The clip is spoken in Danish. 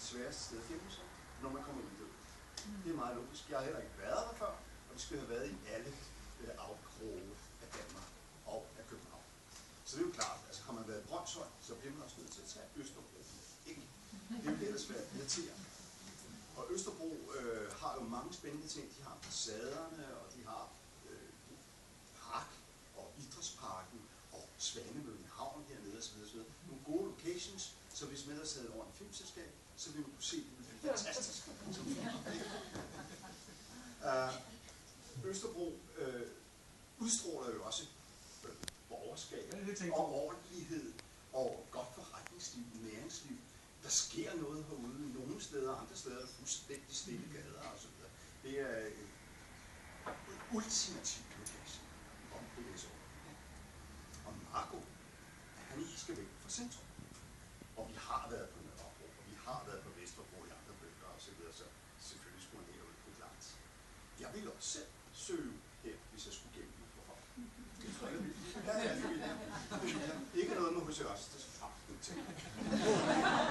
sværeste sted at finde sig, når man kommer ud i det. Det er meget logisk. Jeg har heller ikke været der før, og det skulle have været i alle afkroge af Danmark og af København. Så det er jo klart, altså har man været i Brønshøj, så bliver man også nødt til at tage Østerbro. Ikke? Det er jo ellers været irriterende. Og Østerbro har jo mange spændende ting. De har fasaderne, og de har park og idrætsparken og Svanemøllen havn hernede osv. Nogle gode locations, så hvis man ellers havde over en filmselskab, så ville man kunne se det. Det er fantastisk. Østerbro udstråler jo også borgerskab og ordentlighed og godt forretningsliv, næringsliv. Der sker noget herude, nogle steder, andre steder er der fuldstændig stille gader og så videre. Det er en ultimativ location om BSO. Og Marco, han skal væk fra centrum. Og vi har været på Nørrebro, og vi har været på Vesterbro i andre bøger og så videre, så selvfølgelig skulle han herud på klart. Jeg ville også selv søge her, hvis jeg skulle gemme mig for folk. Det tror jeg, det vil. Ikke noget med hos os, det er så